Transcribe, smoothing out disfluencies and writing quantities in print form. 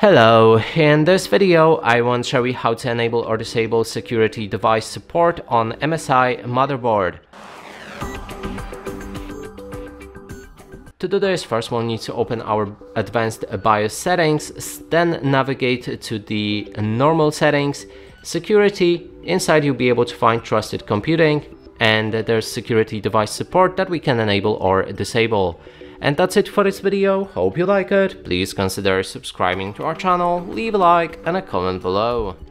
Hello, in this video I want to show you how to enable or disable security device support on MSI motherboard. To do this, first we'll need to open our advanced BIOS settings, then navigate to the normal settings, security. Inside you'll be able to find trusted computing, and there's security device support that we can enable or disable. And that's it for this video. Hope you like it. Please consider subscribing to our channel, leave a like and a comment below.